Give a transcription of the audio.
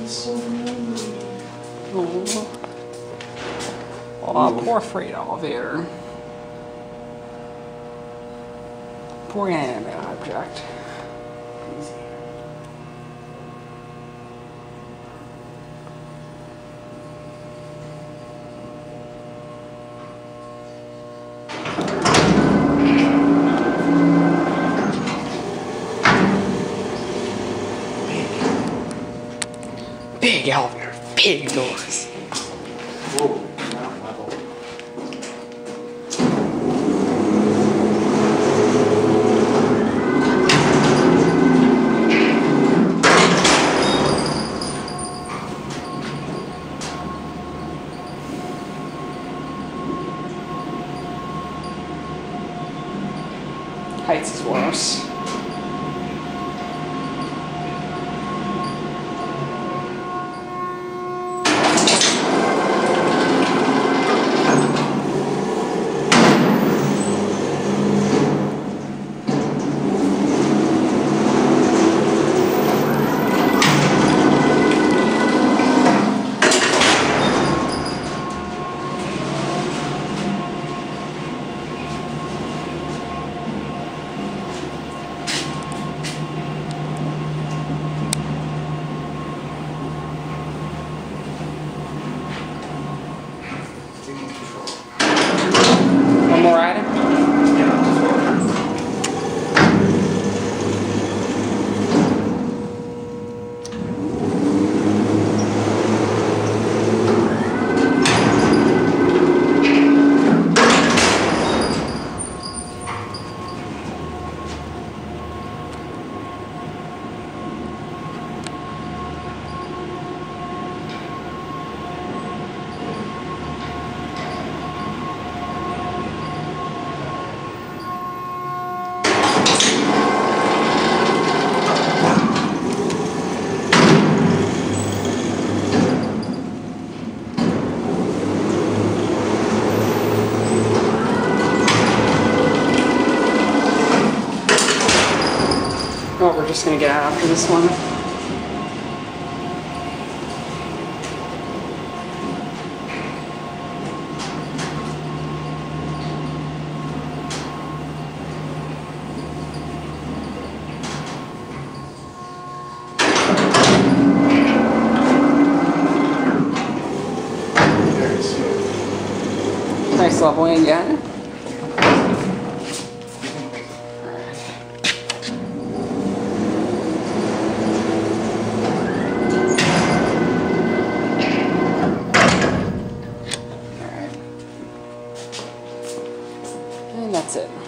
Oh, poor freight elevator. Poor inanimate object. Big elevator, big doors. Whoa, not level. Heights is worse. One more item? Oh, we're just gonna get out after this one. Nice leveling again. And that's it.